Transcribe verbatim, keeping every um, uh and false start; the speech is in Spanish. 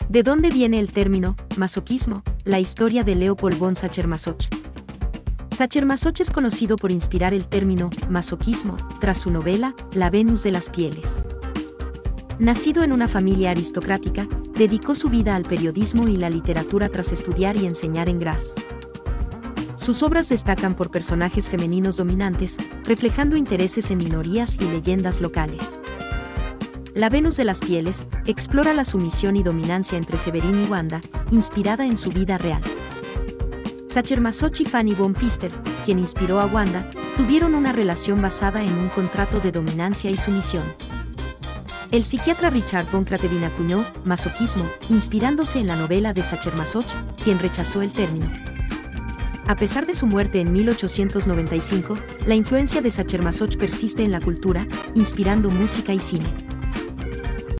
¿De dónde viene el término masoquismo? La historia de Leopold von Sacher-Masoch. Sacher-Masoch es conocido por inspirar el término masoquismo tras su novela La Venus de las Pieles. Nacido en una familia aristocrática, dedicó su vida al periodismo y la literatura tras estudiar y enseñar en Graz. Sus obras destacan por personajes femeninos dominantes, reflejando intereses en minorías y leyendas locales. La Venus de las Pieles explora la sumisión y dominancia entre Severin y Wanda, inspirada en su vida real. Sacher-Masoch y Fanny von Pfister, quien inspiró a Wanda, tuvieron una relación basada en un contrato de dominancia y sumisión. El psiquiatra Richard von Kratevin acuñó masoquismo, inspirándose en la novela de Sacher-Masoch, quien rechazó el término. A pesar de su muerte en mil ochocientos noventa y cinco, la influencia de Sacher-Masoch persiste en la cultura, inspirando música y cine.